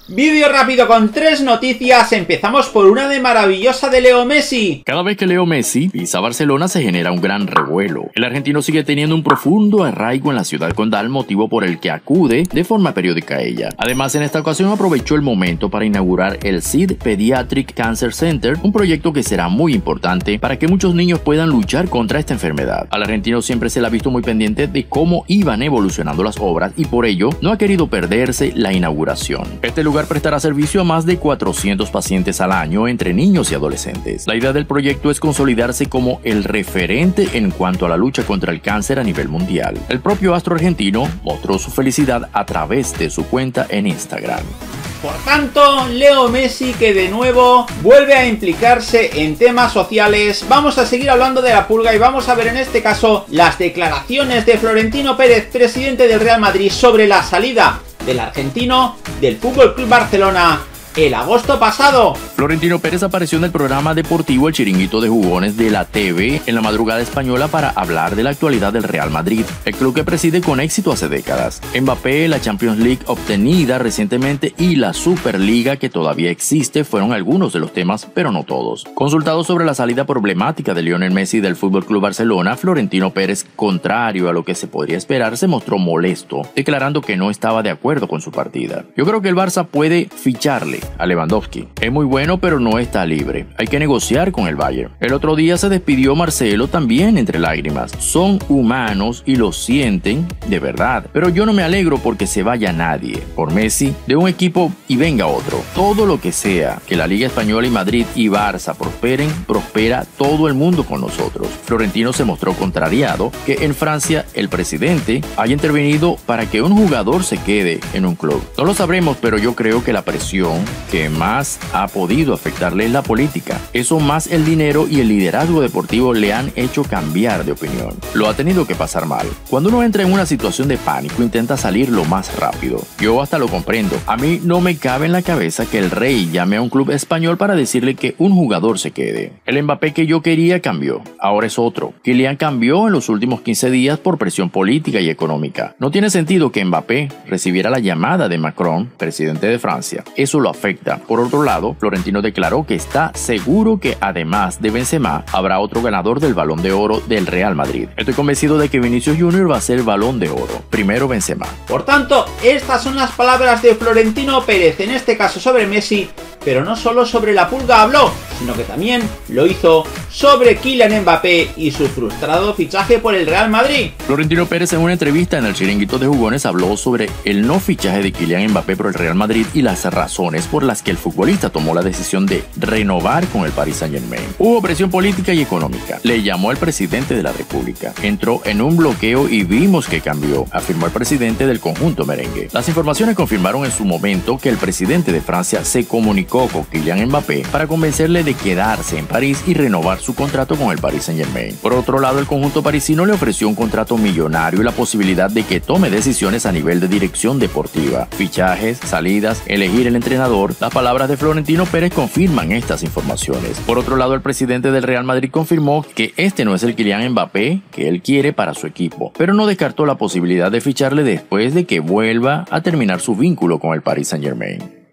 Vídeo rápido con 3 noticias, empezamos por una de maravillosa de Leo Messi. Cada vez que Leo Messi pisa Barcelona se genera un gran revuelo. El argentino sigue teniendo un profundo arraigo en la ciudad condal, motivo por el que acude de forma periódica a ella. Además, en esta ocasión aprovechó el momento para inaugurar el SID Pediatric Cancer Center, un proyecto que será muy importante para que muchos niños puedan luchar contra esta enfermedad. Al argentino siempre se le ha visto muy pendiente de cómo iban evolucionando las obras y por ello no ha querido perderse la inauguración. Este lugar prestará servicio a más de 400 pacientes al año entre niños y adolescentes. La idea del proyecto es consolidarse como el referente en cuanto a la lucha contra el cáncer a nivel mundial. El propio astro argentino mostró su felicidad a través de su cuenta en Instagram. Por tanto, Leo Messi, que de nuevo vuelve a implicarse en temas sociales. Vamos a seguir hablando de la pulga y vamos a ver en este caso las declaraciones de Florentino Pérez, presidente del Real Madrid, sobre la salida del argentino del FC Barcelona el agosto pasado. Florentino Pérez apareció en el programa deportivo El Chiringuito de Jugones de la TV en la madrugada española para hablar de la actualidad del Real Madrid, el club que preside con éxito hace décadas. Mbappé, la Champions League obtenida recientemente y la Superliga que todavía existe fueron algunos de los temas, pero no todos. Consultado sobre la salida problemática de Lionel Messi del FC Barcelona, Florentino Pérez, contrario a lo que se podría esperar, se mostró molesto, declarando que no estaba de acuerdo con su partida. Yo creo que el Barça puede ficharle a Lewandowski. Es muy bueno, pero no está libre. Hay que negociar con el Bayern. El otro día se despidió Marcelo también entre lágrimas. Son humanos y lo sienten de verdad. Pero yo no me alegro porque se vaya nadie. Por Messi, de un equipo y venga otro. Todo lo que sea que la Liga Española y Madrid y Barça prosperen, prospera todo el mundo con nosotros. Florentino se mostró contrariado que en Francia el presidente haya intervenido para que un jugador se quede en un club. No lo sabremos, pero yo creo que la presión que más ha podido afectarle es la política. Eso más el dinero y el liderazgo deportivo le han hecho cambiar de opinión. Lo ha tenido que pasar mal. Cuando uno entra en una situación de pánico, intenta salir lo más rápido. Yo hasta lo comprendo. A mí no me cabe en la cabeza que el Rey llame a un club español para decirle que un jugador se quede. El Mbappé que yo quería cambió. Ahora es otro. Kylian cambió en los últimos 15 días por presión política y económica. No tiene sentido que Mbappé recibiera la llamada de Macron, presidente de Francia. Eso lo afecta. Por otro lado, Florentino declaró que está seguro que además de Benzema, habrá otro ganador del Balón de Oro del Real Madrid. Estoy convencido de que Vinicius Junior va a ser Balón de Oro. Primero Benzema. Por tanto, estas son las palabras de Florentino Pérez, en este caso sobre Messi, pero no solo sobre la pulga habló, sino que también lo hizo sobre Kylian Mbappé y su frustrado fichaje por el Real Madrid. Florentino Pérez en una entrevista en el Chiringuito de Jugones habló sobre el no fichaje de Kylian Mbappé por el Real Madrid y las razones por las que el futbolista tomó la decisión de renovar con el Paris Saint-Germain. Hubo presión política y económica. Le llamó al presidente de la República. Entró en un bloqueo y vimos que cambió, afirmó el presidente del conjunto merengue. Las informaciones confirmaron en su momento que el presidente de Francia se comunicó con Kylian Mbappé para convencerle de quedarse en París y renovar su contrato con el Paris Saint-Germain. Por otro lado, el conjunto parisino le ofreció un contrato millonario y la posibilidad de que tome decisiones a nivel de dirección deportiva, fichajes, salidas, elegir el entrenador. Las palabras de Florentino Pérez confirman estas informaciones. Por otro lado, el presidente del Real Madrid confirmó que este no es el Kylian Mbappé que él quiere para su equipo, pero no descartó la posibilidad de ficharle después de que vuelva a terminar su vínculo con el Paris Saint-Germain.